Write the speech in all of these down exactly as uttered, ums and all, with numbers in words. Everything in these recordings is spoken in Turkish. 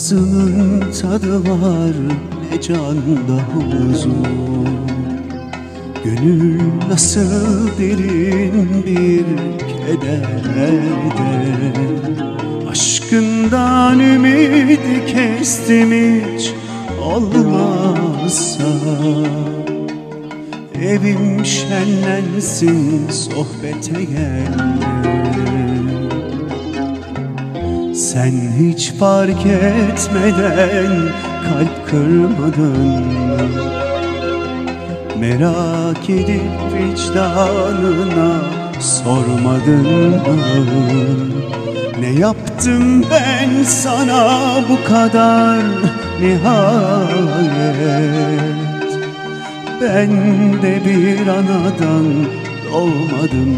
ağzının tadı var, ne canda huzur. Gönül nasıl derin bir kederde, aşkından ümidi kestim hiç olmazsa. Evim şenlensin, sohbete geldim. Sen hiç fark etmeden kalp kırmadın. Merak edip vicdanına sormadın mı? Ne yaptım ben sana bu kadar nihayet? Ben de bir anadan doğmadım.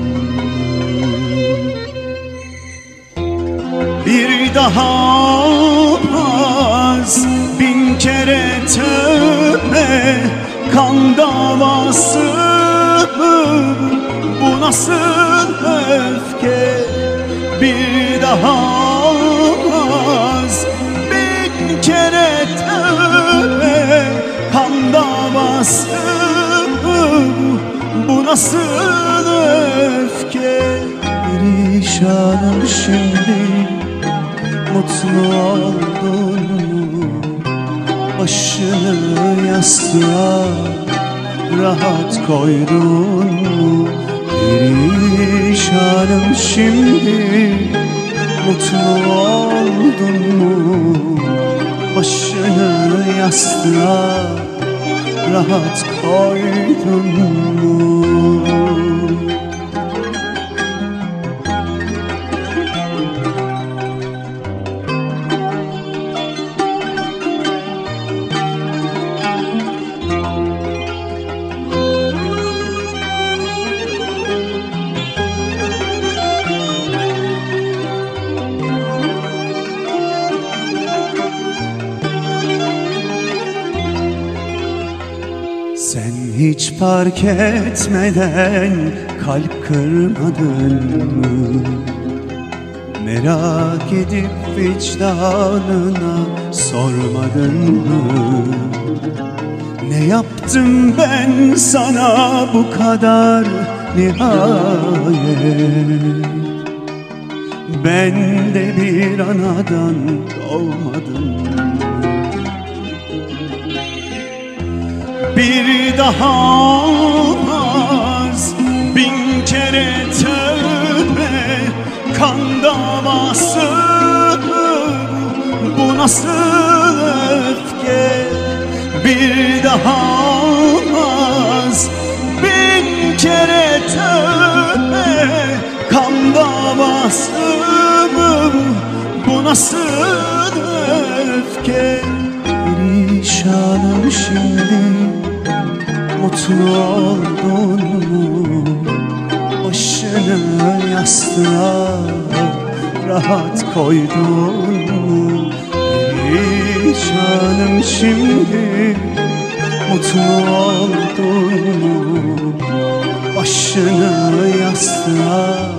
Bir daha olmaz, bin kere tövbe. Kan davası mı bu, nasıl öfke? Bir daha olmaz, bin kere tövbe. Kan davası mı bu, nasıl öfke? Perişanım şimdi, mutlu oldun mu? Başını yastığa rahat koydun mu? Perişanım şimdi, mutlu oldun mu? Başını yastığa rahat koydun mu? Sen hiç fark etmeden kalp kırmadın mı? Merak edip vicdanına sormadın mı? Ne yaptım ben sana bu kadar nihayet? Ben de bir anadan doğmadım. Bir daha olmaz, bin kere tövbe. Kan davası bu, nasıl öfke? Bir daha olmaz, bin kere tövbe. Kan davası bu, nasıl öfke? Perişanım şimdi, mutlu oldun mu? Başını yastığa rahat koydun mu? Perişanım şimdi, mutlu oldun mu? Başını yastığa